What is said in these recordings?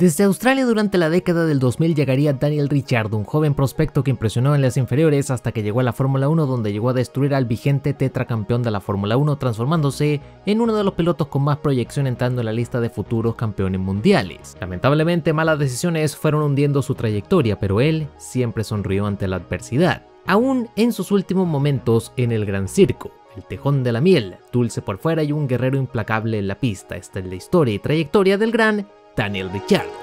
Desde Australia durante la década del 2000 llegaría Daniel Ricciardo, un joven prospecto que impresionó en las inferiores hasta que llegó a la Fórmula 1, donde llegó a destruir al vigente tetracampeón de la Fórmula 1, transformándose en uno de los pilotos con más proyección entrando en la lista de futuros campeones mundiales. Lamentablemente, malas decisiones fueron hundiendo su trayectoria, pero él siempre sonrió ante la adversidad, aún en sus últimos momentos en el Gran Circo. El tejón de la miel, dulce por fuera y un guerrero implacable en la pista. Esta es la historia y trayectoria del gran Daniel Ricciardo.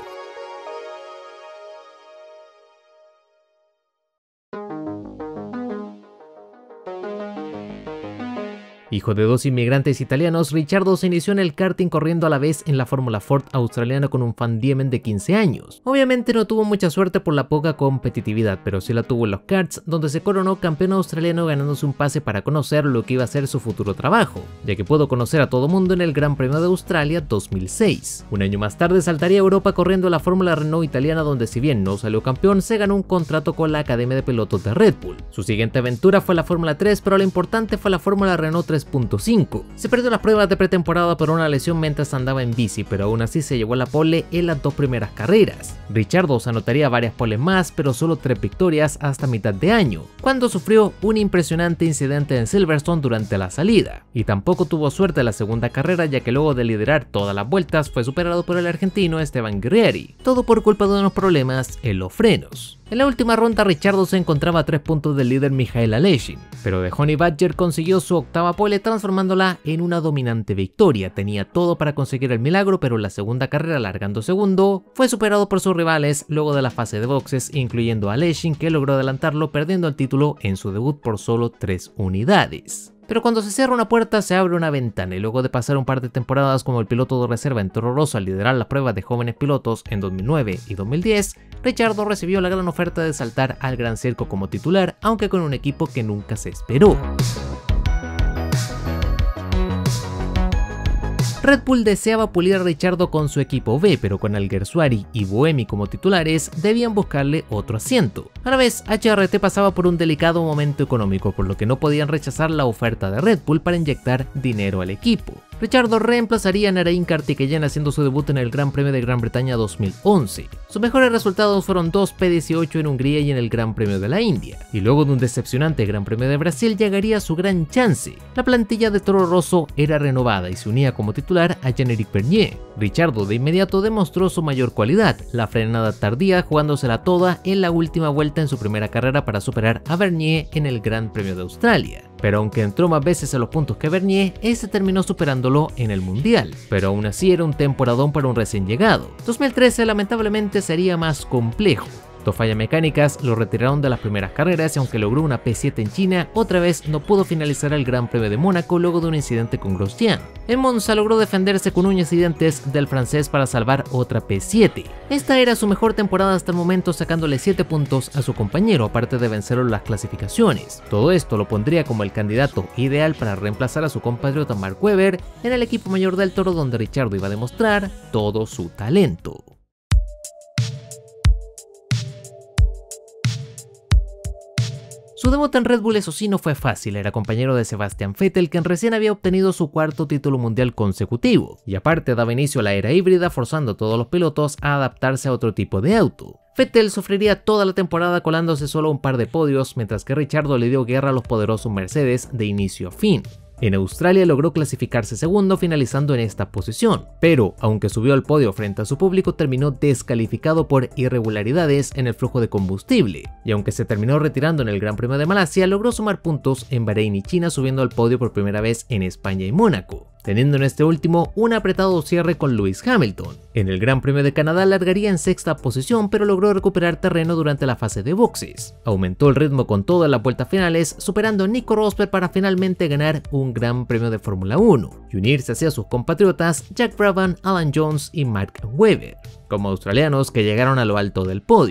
Hijo de dos inmigrantes italianos, Ricciardo se inició en el karting corriendo a la vez en la Fórmula Ford australiana con un Van Diemen de 15 años. Obviamente no tuvo mucha suerte por la poca competitividad, pero sí la tuvo en los karts, donde se coronó campeón australiano ganándose un pase para conocer lo que iba a ser su futuro trabajo, ya que pudo conocer a todo mundo en el Gran Premio de Australia 2006. Un año más tarde saltaría a Europa corriendo la Fórmula Renault italiana, donde si bien no salió campeón, se ganó un contrato con la Academia de Pilotos de Red Bull. Su siguiente aventura fue la Fórmula 3, pero lo importante fue la Fórmula Renault 3.5. Se perdió las pruebas de pretemporada por una lesión mientras andaba en bici, pero aún así se llevó la pole en las dos primeras carreras. Ricciardo se anotaría varias poles más, pero solo 3 victorias hasta mitad de año, cuando sufrió un impresionante incidente en Silverstone durante la salida. Y tampoco tuvo suerte en la segunda carrera, ya que luego de liderar todas las vueltas fue superado por el argentino Esteban Guerrieri, todo por culpa de unos problemas en los frenos. En la última ronda, Ricciardo se encontraba a 3 puntos del líder Michael Aleshin, pero de Honey Badger consiguió su octava pole transformándola en una dominante victoria. Tenía todo para conseguir el milagro, pero en la segunda carrera, largando segundo, fue superado por sus rivales luego de la fase de boxes, incluyendo a Aleshin, que logró adelantarlo perdiendo el título en su debut por solo 3 unidades. Pero cuando se cierra una puerta se abre una ventana, y luego de pasar un par de temporadas como el piloto de reserva en Toro Rosso al liderar las pruebas de jóvenes pilotos en 2009 y 2010, Ricciardo recibió la gran oferta de saltar al Gran Circo como titular, aunque con un equipo que nunca se esperó. Red Bull deseaba pulir a Ricciardo con su equipo B, pero con Alguersuari y Buemi como titulares debían buscarle otro asiento. A la vez, HRT pasaba por un delicado momento económico, por lo que no podían rechazar la oferta de Red Bull para inyectar dinero al equipo. Ricciardo reemplazaría a Narain Karthikeyan haciendo su debut en el Gran Premio de Gran Bretaña 2011. Sus mejores resultados fueron 2 P18 en Hungría y en el Gran Premio de la India. Y luego de un decepcionante Gran Premio de Brasil llegaría su gran chance. La plantilla de Toro Rosso era renovada y se unía como titular a Jean-Éric Vergne. Ricciardo de inmediato demostró su mayor cualidad, la frenada tardía, jugándosela toda en la última vuelta en su primera carrera para superar a Vergne en el Gran Premio de Australia. Pero aunque entró más veces en los puntos que Vergne, ese terminó superándolo en el Mundial. Pero aún así era un temporadón para un recién llegado. 2013 lamentablemente sería más complejo. Dos fallas mecánicas lo retiraron de las primeras carreras y aunque logró una P7 en China, otra vez no pudo finalizar el Gran Premio de Mónaco luego de un incidente con Grosjean. En Monza logró defenderse con uñas y dientes del francés para salvar otra P7. Esta era su mejor temporada hasta el momento, sacándole 7 puntos a su compañero, aparte de vencerlo en las clasificaciones. Todo esto lo pondría como el candidato ideal para reemplazar a su compatriota Mark Webber en el equipo mayor del Toro, donde Ricciardo iba a demostrar todo su talento. Su debut en Red Bull, eso sí, no fue fácil. Era compañero de Sebastian Vettel, quien recién había obtenido su 4º título mundial consecutivo, y aparte daba inicio a la era híbrida, forzando a todos los pilotos a adaptarse a otro tipo de auto. Vettel sufriría toda la temporada colándose solo un par de podios, mientras que Ricciardo le dio guerra a los poderosos Mercedes de inicio a fin. En Australia logró clasificarse segundo, finalizando en esta posición, pero aunque subió al podio frente a su público, terminó descalificado por irregularidades en el flujo de combustible, y aunque se terminó retirando en el Gran Premio de Malasia, logró sumar puntos en Bahrein y China, subiendo al podio por primera vez en España y Mónaco, teniendo en este último un apretado cierre con Lewis Hamilton. En el Gran Premio de Canadá largaría en 6ª posición, pero logró recuperar terreno durante la fase de boxes. Aumentó el ritmo con todas las vueltas finales, superando a Nico Rosberg para finalmente ganar un Gran Premio de Fórmula 1 y unirse hacia sus compatriotas Jack Brabham, Alan Jones y Mark Webber, como australianos que llegaron a lo alto del podio.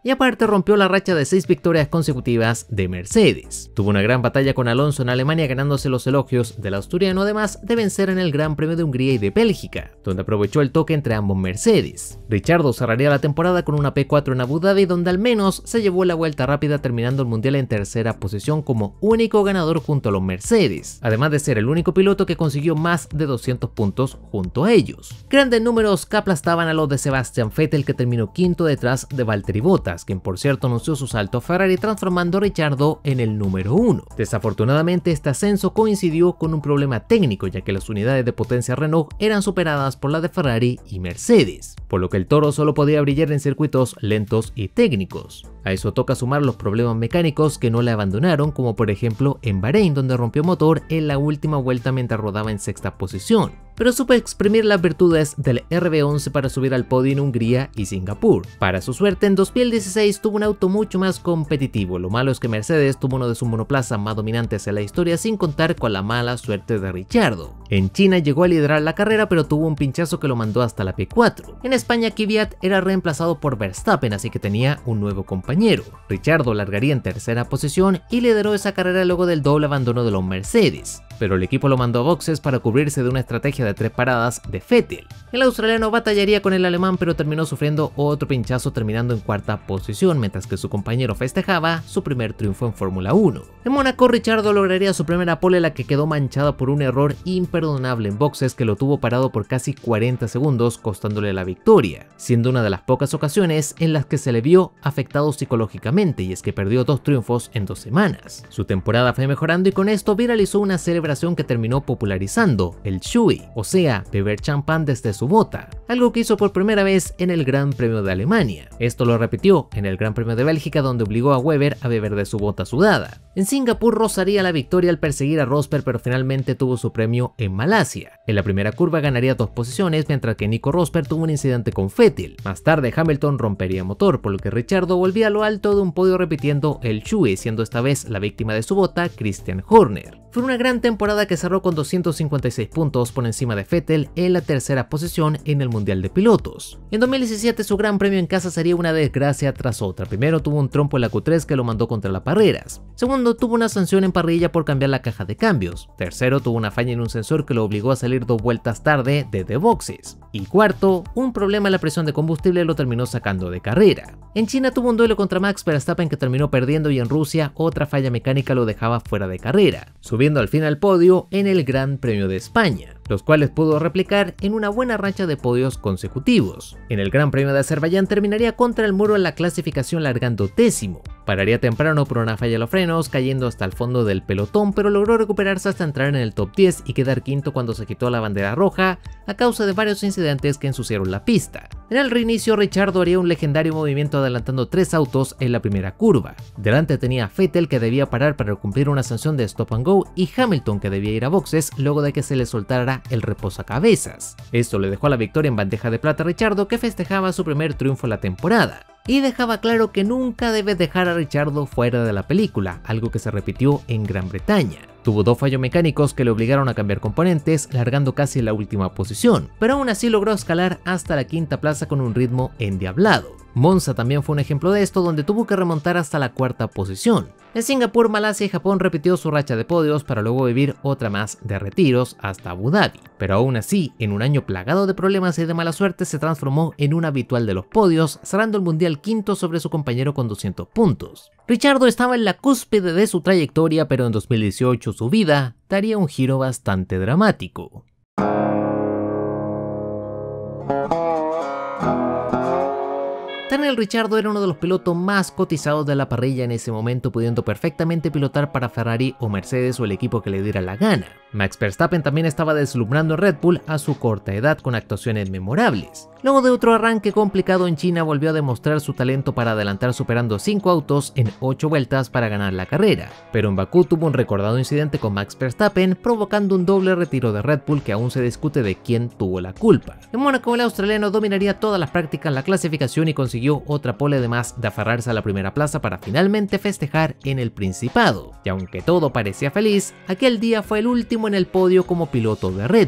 y aparte rompió la racha de 6 victorias consecutivas de Mercedes. Tuvo una gran batalla con Alonso en Alemania, ganándose los elogios del asturiano, además de vencer en el Gran Premio de Hungría y de Bélgica, donde aprovechó el toque entre ambos Mercedes. Ricciardo cerraría la temporada con una P4 en Abu Dhabi, donde al menos se llevó la vuelta rápida, terminando el mundial en tercera posición como único ganador junto a los Mercedes, además de ser el único piloto que consiguió más de 200 puntos junto a ellos. Grandes números que aplastaban a los de Sebastian Vettel, que terminó quinto detrás de Valtteri Bottas, quien por cierto anunció su salto a Ferrari, transformando a Ricciardo en el número 1. Desafortunadamente, este ascenso coincidió con un problema técnico, ya que las unidades de potencia Renault eran superadas por las de Ferrari y Mercedes, por lo que el toro solo podía brillar en circuitos lentos y técnicos. A eso toca sumar los problemas mecánicos que no le abandonaron, como por ejemplo en Bahrein, donde rompió motor en la última vuelta mientras rodaba en sexta posición, pero supo exprimir las virtudes del RB11 para subir al podio en Hungría y Singapur. Para su suerte, en 2016 tuvo un auto mucho más competitivo. Lo malo es que Mercedes tuvo uno de sus monoplazas más dominantes en la historia, sin contar con la mala suerte de Ricciardo. En China llegó a liderar la carrera, pero tuvo un pinchazo que lo mandó hasta la P4. En España, Kvyat era reemplazado por Verstappen, así que tenía un nuevo compañero. Ricciardo largaría en tercera posición y lideró esa carrera luego del doble abandono de los Mercedes, pero el equipo lo mandó a boxes para cubrirse de una estrategia de 3 paradas de Vettel. El australiano batallaría con el alemán, pero terminó sufriendo otro pinchazo, terminando en cuarta posición, mientras que su compañero festejaba su primer triunfo en Fórmula 1. En Mónaco, Ricciardo lograría su primera pole, la que quedó manchada por un error imperdonable en boxes que lo tuvo parado por casi 40 segundos, costándole la victoria, siendo una de las pocas ocasiones en las que se le vio afectado psicológicamente, y es que perdió 2 triunfos en 2 semanas. Su temporada fue mejorando y con esto viralizó una celebración que terminó popularizando el Shui, o sea, beber champán desde su bota, algo que hizo por primera vez en el Gran Premio de Alemania. Esto lo repitió en el Gran Premio de Bélgica, donde obligó a Webber a beber de su bota sudada. En Singapur rozaría la victoria al perseguir a Rosberg, pero finalmente tuvo su premio en Malasia. En la primera curva ganaría 2 posiciones, mientras que Nico Rosberg tuvo un incidente con Vettel. Más tarde Hamilton rompería motor, por lo que Ricciardo volvía a lo alto de un podio repitiendo el Shui, siendo esta vez la víctima de su bota Christian Horner. Fue una gran temporada que cerró con 256 puntos por encima de Vettel en la tercera posición en el Mundial de Pilotos. En 2017 su gran premio en casa sería una desgracia tras otra. Primero tuvo un trompo en la Q3 que lo mandó contra las barreras. Segundo, tuvo una sanción en parrilla por cambiar la caja de cambios. Tercero, tuvo una falla en un sensor que lo obligó a salir 2 vueltas tarde desde boxes. Y cuarto, un problema en la presión de combustible lo terminó sacando de carrera. En China tuvo un duelo contra Max Verstappen que terminó perdiendo, y en Rusia otra falla mecánica lo dejaba fuera de carrera, subiendo al fin al podio en el Gran Premio de España, los cuales pudo replicar en una buena racha de podios consecutivos. En el Gran Premio de Azerbaiyán terminaría contra el muro en la clasificación, largando 10º. Pararía temprano por una falla en los frenos, cayendo hasta el fondo del pelotón, pero logró recuperarse hasta entrar en el top 10 y quedar quinto cuando se quitó la bandera roja a causa de varios incidentes que ensuciaron la pista. En el reinicio, Ricciardo haría un legendario movimiento adelantando 3 autos en la primera curva. Delante tenía a Vettel, que debía parar para cumplir una sanción de stop and go, y Hamilton, que debía ir a boxes luego de que se le soltara el reposacabezas. Esto le dejó la victoria en bandeja de plata a Ricciardo, que festejaba su primer triunfo en la temporada, y dejaba claro que nunca debes dejar a Ricciardo fuera de la película, algo que se repitió en Gran Bretaña. Tuvo 2 fallos mecánicos que le obligaron a cambiar componentes, largando casi en la última posición, pero aún así logró escalar hasta la 5ª plaza con un ritmo endiablado. Monza también fue un ejemplo de esto, donde tuvo que remontar hasta la 4ª posición. En Singapur, Malasia y Japón repitió su racha de podios para luego vivir otra más de retiros hasta Abu Dhabi. Pero aún así, en un año plagado de problemas y de mala suerte, se transformó en un habitual de los podios, cerrando el mundial quinto sobre su compañero con 200 puntos. Ricciardo estaba en la cúspide de su trayectoria, pero en 2018 su vida daría un giro bastante dramático. Daniel Ricciardo era uno de los pilotos más cotizados de la parrilla en ese momento, pudiendo perfectamente pilotar para Ferrari o Mercedes o el equipo que le diera la gana. Max Verstappen también estaba deslumbrando en Red Bull a su corta edad con actuaciones memorables. Luego de otro arranque complicado en China, volvió a demostrar su talento para adelantar, superando 5 autos en 8 vueltas para ganar la carrera. Pero en Bakú tuvo un recordado incidente con Max Verstappen, provocando un doble retiro de Red Bull que aún se discute de quién tuvo la culpa. En Mónaco, el australiano dominaría todas las prácticas en la clasificación y consiguió otra pole, además de aferrarse a la primera plaza para finalmente festejar en el Principado. Y aunque todo parecía feliz, aquel día fue el último en el podio como piloto de Red Bull.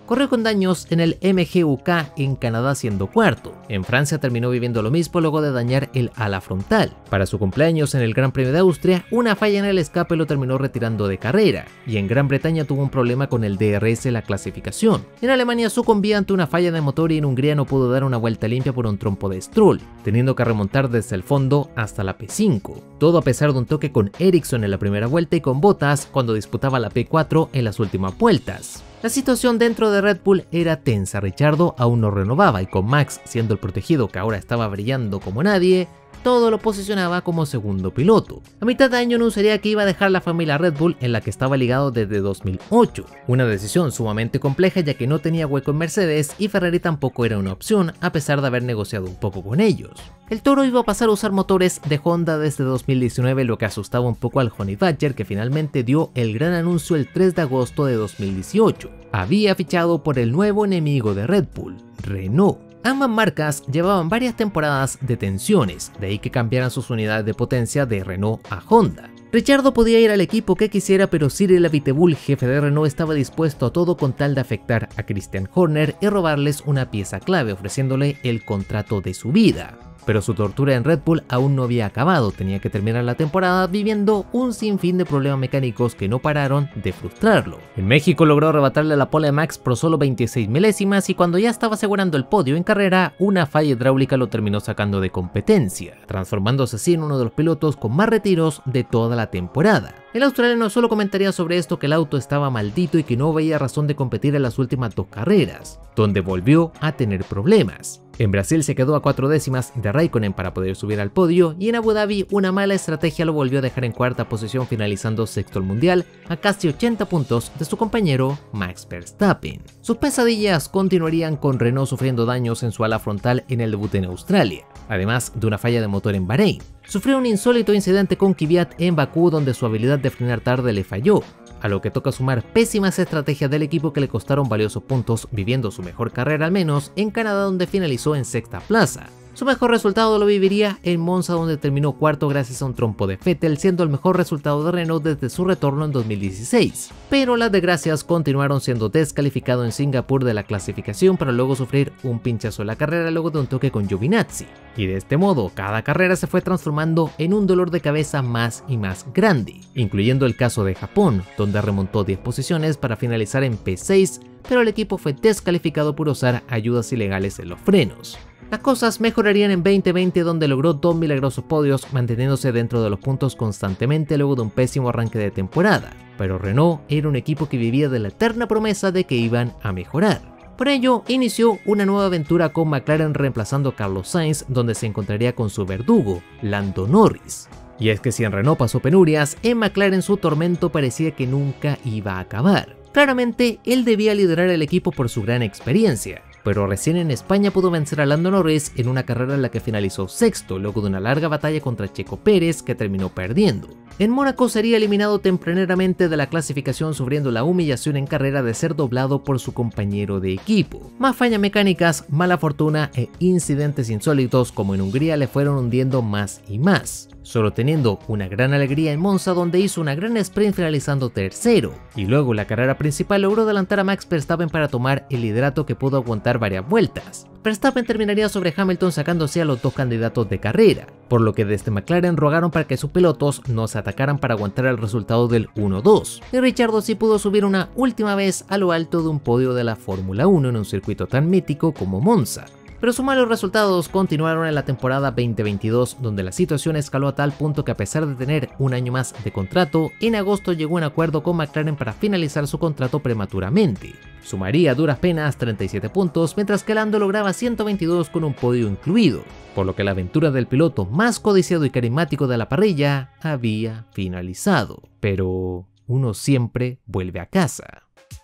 corrió con daños en el MGUK en Canadá siendo cuarto. En Francia terminó viviendo lo mismo luego de dañar el ala frontal. Para su cumpleaños en el Gran Premio de Austria, una falla en el escape lo terminó retirando de carrera, y en Gran Bretaña tuvo un problema con el DRS en la clasificación. En Alemania sucumbía ante una falla de motor y en Hungría no pudo dar una vuelta limpia por un trompo de Stroll, teniendo que remontar desde el fondo hasta la P5. Todo a pesar de un toque con Ericsson en la primera vuelta y con Bottas cuando disputaba la P4 en las últimas vueltas. La situación dentro de Red Bull era tensa, Ricciardo aún no renovaba y con Max siendo el protegido que ahora estaba brillando como nadie, todo lo posicionaba como segundo piloto. A mitad de año anunciaría que iba a dejar la familia Red Bull en la que estaba ligado desde 2008, una decisión sumamente compleja ya que no tenía hueco en Mercedes y Ferrari tampoco era una opción a pesar de haber negociado un poco con ellos. El Toro iba a pasar a usar motores de Honda desde 2019, lo que asustaba un poco al Honey Badger, que finalmente dio el gran anuncio el 3 de agosto de 2018. Había fichado por el nuevo enemigo de Red Bull, Renault. Ambas marcas llevaban varias temporadas de tensiones, de ahí que cambiaran sus unidades de potencia de Renault a Honda. Ricciardo podía ir al equipo que quisiera, pero Cyril Abiteboul, jefe de Renault, estaba dispuesto a todo con tal de afectar a Christian Horner y robarles una pieza clave, ofreciéndole el contrato de su vida. Pero su tortura en Red Bull aún no había acabado, tenía que terminar la temporada viviendo un sinfín de problemas mecánicos que no pararon de frustrarlo. En México logró arrebatarle la pole a Max por solo 26 milésimas y cuando ya estaba asegurando el podio en carrera, una falla hidráulica lo terminó sacando de competencia, transformándose así en uno de los pilotos con más retiros de toda la temporada. El australiano solo comentaría sobre esto que el auto estaba maldito y que no veía razón de competir en las últimas dos carreras, donde volvió a tener problemas. En Brasil se quedó a 4 décimas de Raikkonen para poder subir al podio y en Abu Dhabi una mala estrategia lo volvió a dejar en cuarta posición finalizando sexto el mundial a casi 80 puntos de su compañero Max Verstappen. Sus pesadillas continuarían con Renault sufriendo daños en su ala frontal en el debut en Australia, además de una falla de motor en Bahrein. Sufrió un insólito incidente con Kvyat en Bakú donde su habilidad de frenar tarde le falló, a lo que toca sumar pésimas estrategias del equipo que le costaron valiosos puntos, viviendo su mejor carrera al menos en Canadá donde finalizó en sexta plaza. Su mejor resultado lo viviría en Monza donde terminó cuarto gracias a un trompo de Vettel, siendo el mejor resultado de Renault desde su retorno en 2016. Pero las desgracias continuaron siendo descalificado en Singapur de la clasificación para luego sufrir un pinchazo en la carrera luego de un toque con Giovinazzi. Y de este modo, cada carrera se fue transformando en un dolor de cabeza más y más grande, incluyendo el caso de Japón, donde remontó 10 posiciones para finalizar en P6, pero el equipo fue descalificado por usar ayudas ilegales en los frenos. Las cosas mejorarían en 2020 donde logró 2 milagrosos podios manteniéndose dentro de los puntos constantemente luego de un pésimo arranque de temporada, pero Renault era un equipo que vivía de la eterna promesa de que iban a mejorar. Por ello, inició una nueva aventura con McLaren reemplazando a Carlos Sainz donde se encontraría con su verdugo, Lando Norris. Y es que si en Renault pasó penurias, en McLaren su tormento parecía que nunca iba a acabar. Claramente, él debía liderar el equipo por su gran experiencia, pero recién en España pudo vencer a Lando Norris en una carrera en la que finalizó sexto luego de una larga batalla contra Checo Pérez que terminó perdiendo. En Mónaco sería eliminado tempraneramente de la clasificación sufriendo la humillación en carrera de ser doblado por su compañero de equipo. Más fallas mecánicas, mala fortuna e incidentes insólitos como en Hungría le fueron hundiendo más y más, solo teniendo una gran alegría en Monza donde hizo una gran sprint finalizando tercero, y luego la carrera principal logró adelantar a Max Verstappen para tomar el liderato que pudo aguantar varias vueltas. Verstappen terminaría sobre Hamilton sacándose a los dos candidatos de carrera, por lo que desde McLaren rogaron para que sus pilotos no se atacaran para aguantar el resultado del 1-2, y Ricciardo sí pudo subir una última vez a lo alto de un podio de la Fórmula 1 en un circuito tan mítico como Monza. Pero sus malos resultados continuaron en la temporada 2022, donde la situación escaló a tal punto que a pesar de tener un año más de contrato, en agosto llegó a un acuerdo con McLaren para finalizar su contrato prematuramente. Sumaría a duras penas 37 puntos, mientras que Lando lograba 122 con un podio incluido, por lo que la aventura del piloto más codiciado y carismático de la parrilla había finalizado. Pero uno siempre vuelve a casa.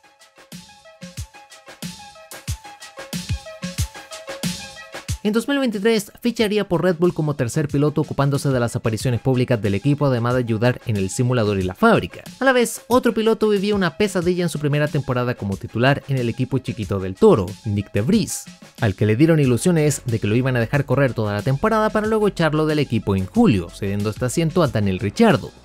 En 2023 ficharía por Red Bull como tercer piloto ocupándose de las apariciones públicas del equipo además de ayudar en el simulador y la fábrica. A la vez, otro piloto vivía una pesadilla en su primera temporada como titular en el equipo chiquito del Toro, Nyck de Vries, al que le dieron ilusiones de que lo iban a dejar correr toda la temporada para luego echarlo del equipo en julio, cediendo este asiento a Daniel Ricciardo.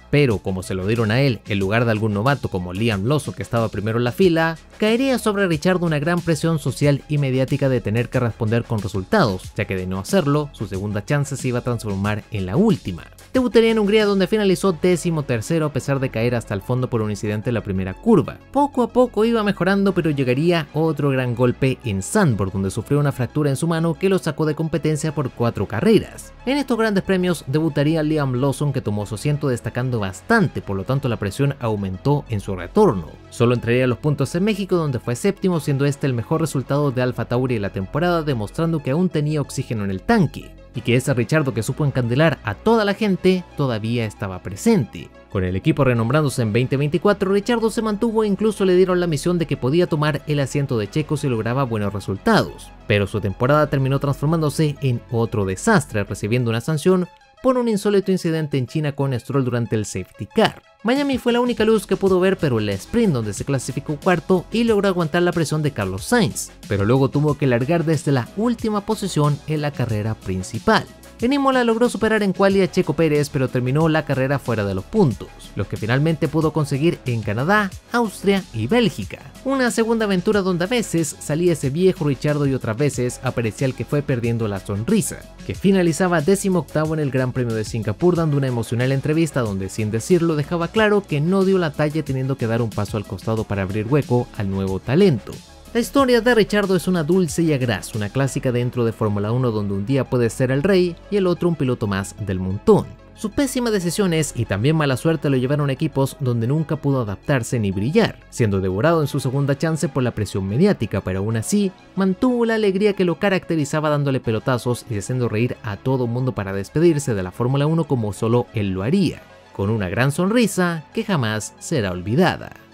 pero como se lo dieron a él en lugar de algún novato como Liam Lawson, que estaba primero en la fila, caería sobre Ricciardo una gran presión social y mediática de tener que responder con resultados, ya que de no hacerlo, su segunda chance se iba a transformar en la última. Debutaría en Hungría, donde finalizó 13º a pesar de caer hasta el fondo por un incidente en la primera curva. Poco a poco iba mejorando, pero llegaría otro gran golpe en Zandvoort, donde sufrió una fractura en su mano que lo sacó de competencia por 4 carreras. En estos grandes premios debutaría Liam Lawson, que tomó su asiento destacando bastante, por lo tanto la presión aumentó en su retorno. Solo entraría a los puntos en México, donde fue séptimo, siendo este el mejor resultado de Alfa Tauri en la temporada, demostrando que aún tenía oxígeno en el tanque, y que ese Ricciardo que supo encandilar a toda la gente todavía estaba presente. Con el equipo renombrándose en 2024, Ricciardo se mantuvo e incluso le dieron la misión de que podía tomar el asiento de Checo si lograba buenos resultados, pero su temporada terminó transformándose en otro desastre, recibiendo una sanción por un insólito incidente en China con Stroll durante el safety car. Miami fue la única luz que pudo ver, pero en la sprint, donde se clasificó cuarto y logró aguantar la presión de Carlos Sainz, pero luego tuvo que largar desde la última posición en la carrera principal. En Imola logró superar en quali a Checo Pérez, pero terminó la carrera fuera de los puntos, los que finalmente pudo conseguir en Canadá, Austria y Bélgica. Una segunda aventura donde a veces salía ese viejo Ricciardo y otras veces aparecía el que fue perdiendo la sonrisa, que finalizaba 18º en el Gran Premio de Singapur, dando una emocional entrevista donde, sin decirlo, dejaba claro que no dio la talla, teniendo que dar un paso al costado para abrir hueco al nuevo talento. La historia de Ricciardo es una dulce y agraz, una clásica dentro de Fórmula 1, donde un día puede ser el rey y el otro un piloto más del montón. Sus pésimas decisiones y también mala suerte lo llevaron a equipos donde nunca pudo adaptarse ni brillar, siendo devorado en su segunda chance por la presión mediática, pero aún así mantuvo la alegría que lo caracterizaba, dándole pelotazos y haciendo reír a todo mundo para despedirse de la Fórmula 1 como solo él lo haría, con una gran sonrisa que jamás será olvidada.